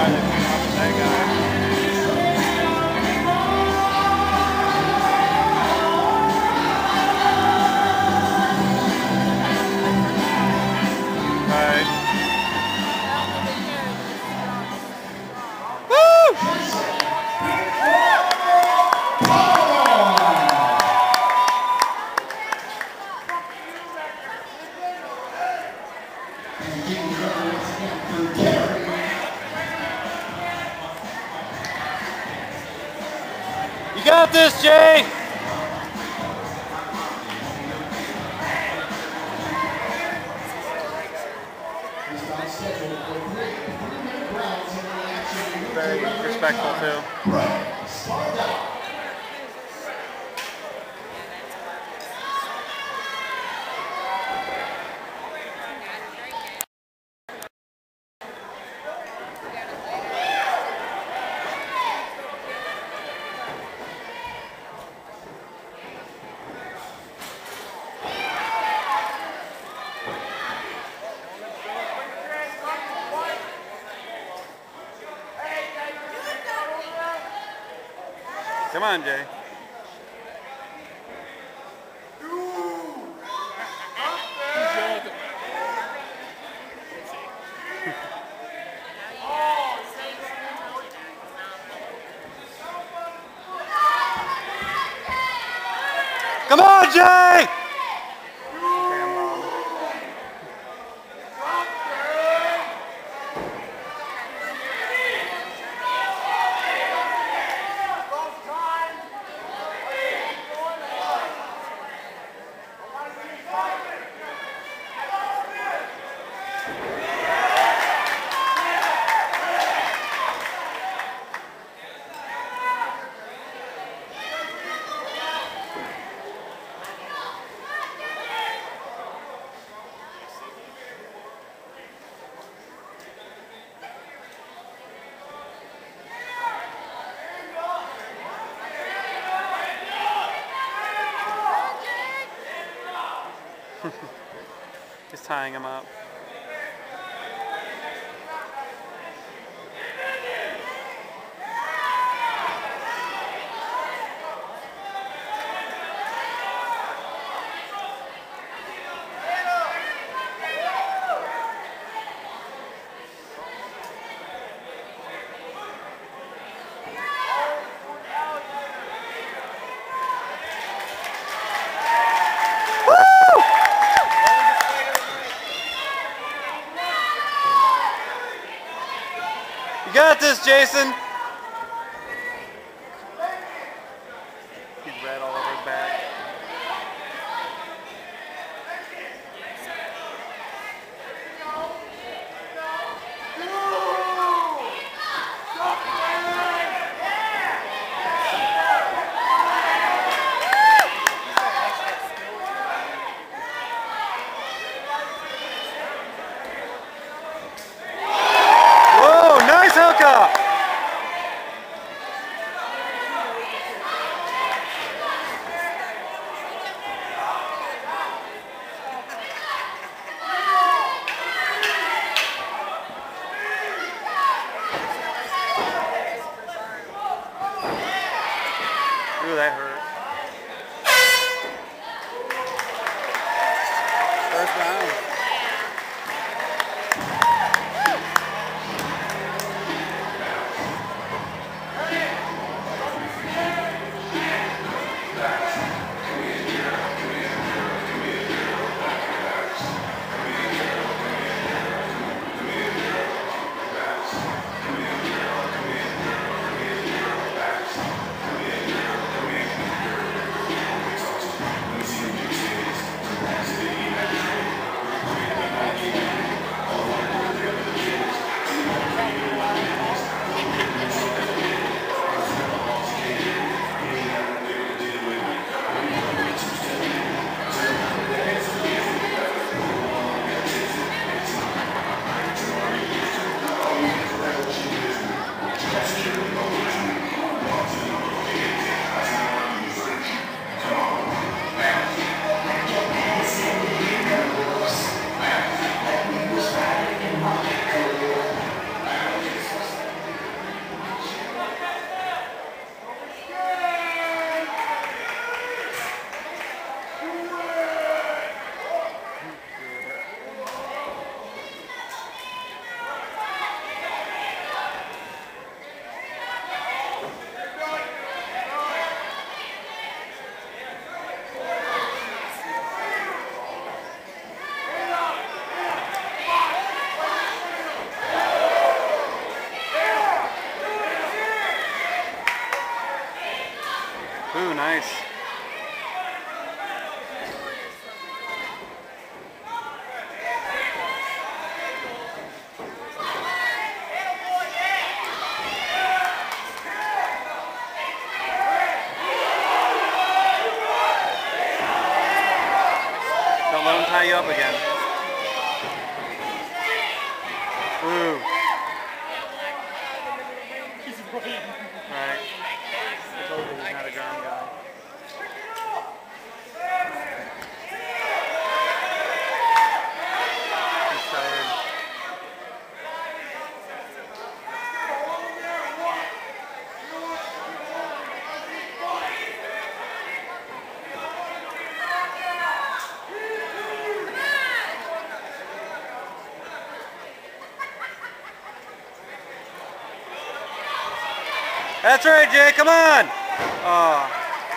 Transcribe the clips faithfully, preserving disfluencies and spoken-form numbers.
You got this, Jay! Very respectful, too. Come on, Jay. Come on, Jay! Just tying him up. You got this, Jason. He's red all over his back. Ooh, that hurt. First round. nice. Don't let him tie you up again. Ooh. Alright. I told you he's not a ground guy. He's tired. That's right, Jay, come on! Oh.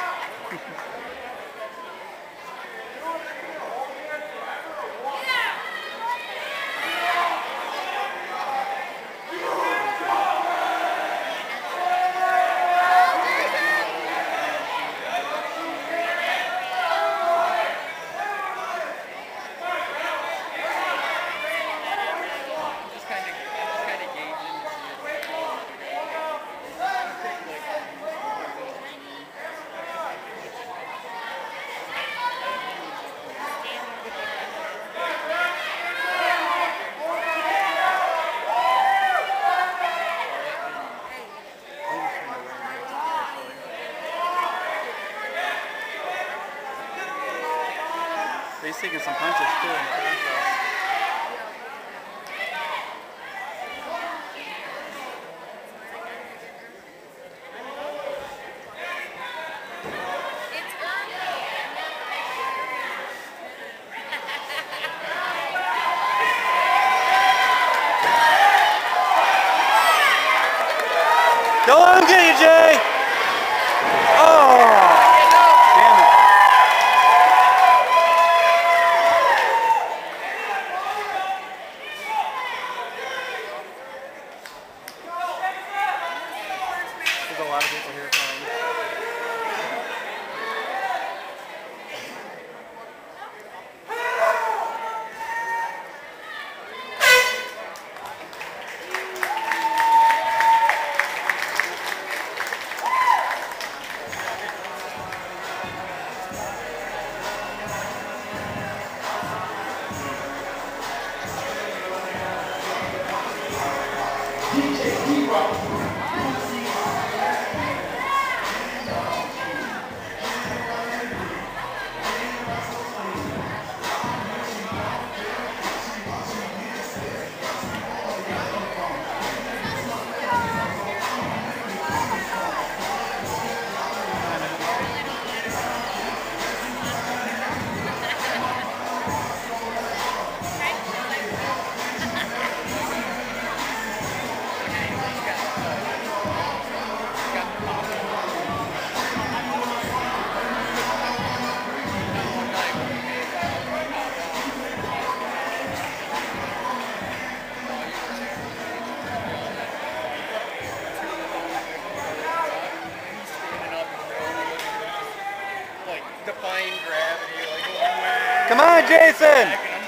He's taking some punches too in the process. Don't let him get you, Jay! Oh! Damn it. There's a lot of people here playing. Defying gravity, like going way. Come on, Jason!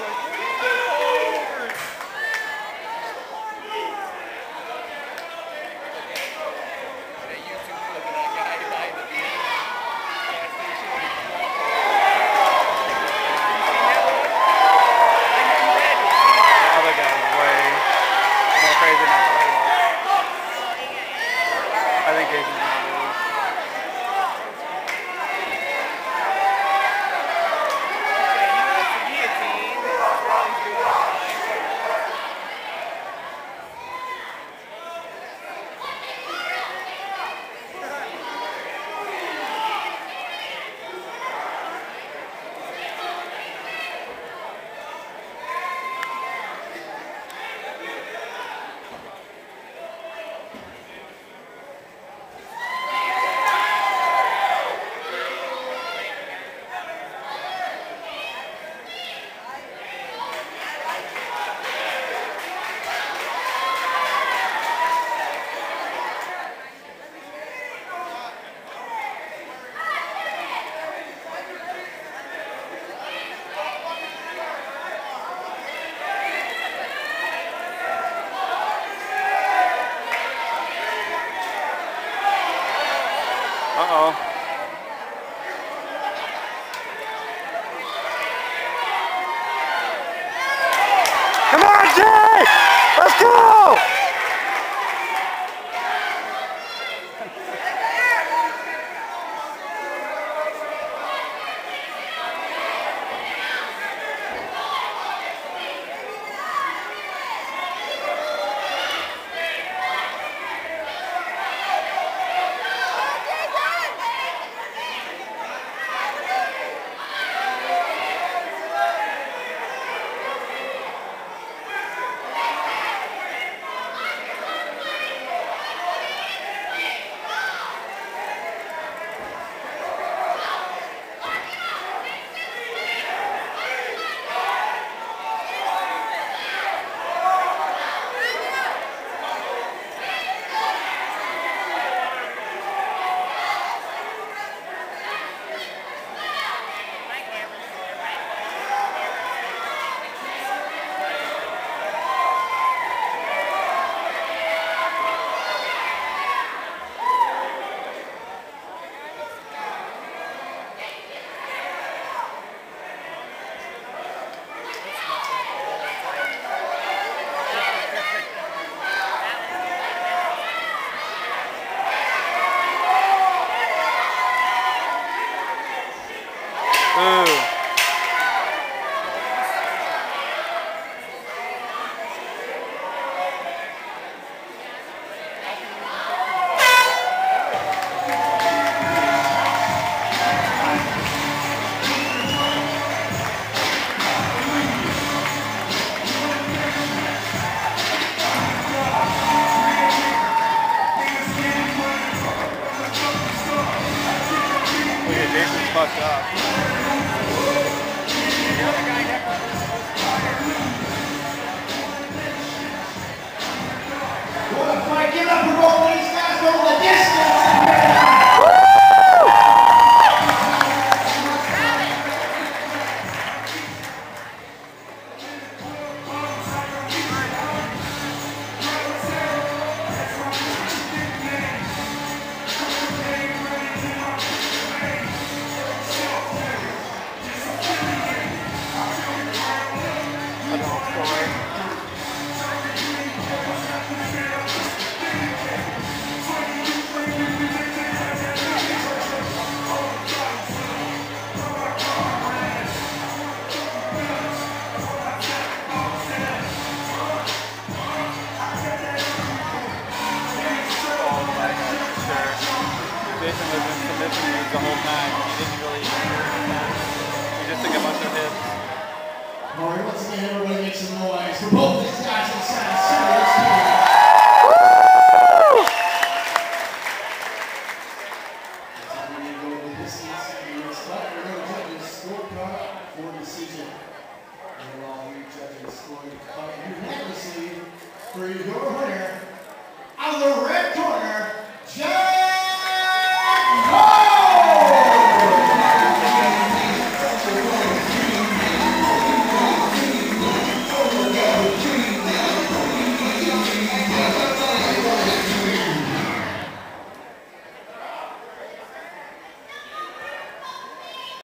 I think Jason's gonna lose. Uh-oh. Come on, Jay! Let's go! Ooh. Look at Jason's fucked up. The other guy never Give up for both these guys over the distance. Jason was in submission moves the whole time. He didn't really he just took a bunch of hits. All right, once again, everybody make some noise for both these guys inside serious here. That's how we go the distance. And it's like we're going to judge the scorecard for the season. And while we judge the scoring unanimously for your winner, out of the red corner.